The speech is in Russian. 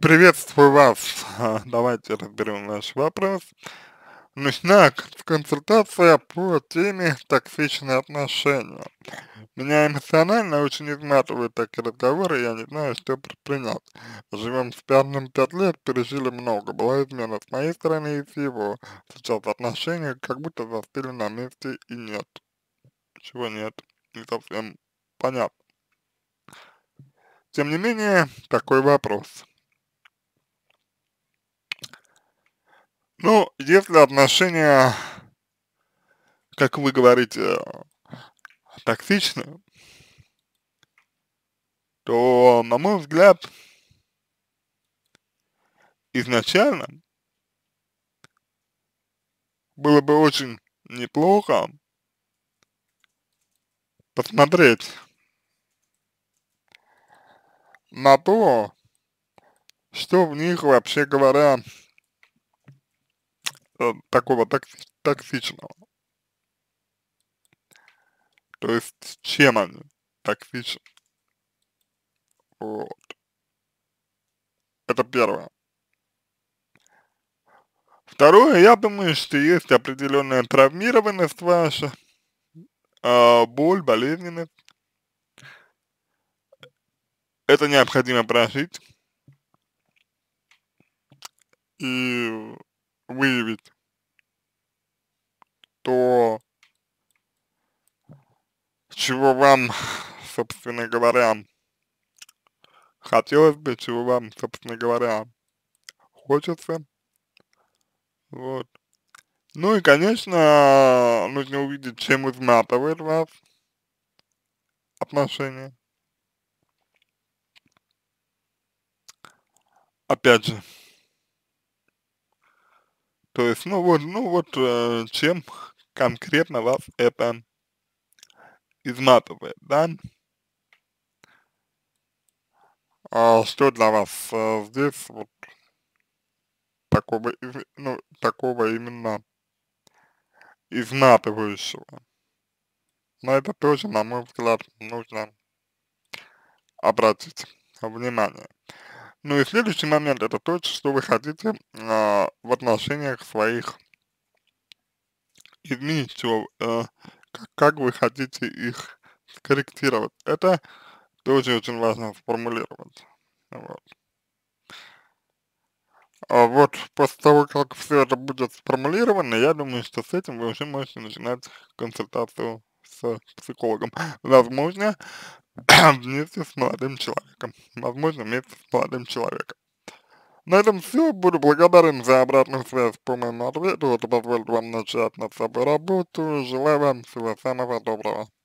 Приветствую вас. Давайте разберем наш вопрос. Нужна консультация по теме токсичные отношения. Меня эмоционально очень изматывают такие разговоры, я не знаю, что предпринять. Живем с парнем 5 лет, пережили много. Была измена с моей стороны и с его. Сейчас отношения как будто застыли на месте и нет. Чего нет? Не совсем понятно. Тем не менее, такой вопрос. Ну, если отношения, как вы говорите, токсичны, то, на мой взгляд, изначально было бы очень неплохо посмотреть на то, что в них, вообще говоря, такого токсичного. То есть, чем они токсичны. Вот. Это первое. Второе, я думаю, что есть определенная травмированность ваша, боль, болезненность. Это необходимо прожить и выявить то, чего вам, собственно говоря, хотелось бы, чего вам, собственно говоря, хочется. Вот. Ну и, конечно, нужно увидеть, чем изматывает вас отношения. Опять же, то есть, чем конкретно вас это изматывает, да? Что для вас здесь вот такого, такого именно изматывающего? На это тоже, на мой взгляд, нужно обратить внимание. Ну и следующий момент, это то, что вы хотите в отношениях своих изменить, как вы хотите их скорректировать. Это тоже очень важно сформулировать. Вот. А вот после того, как все это будет сформулировано, я думаю, что с этим вы уже можете начинать консультацию с психологом. Возможно, вместе с молодым человеком. Возможно, вместе с молодым человеком. На этом все. Буду благодарен за обратную связь по моему ответу. Это позволит вам начать над собой работу. Желаю вам всего самого доброго.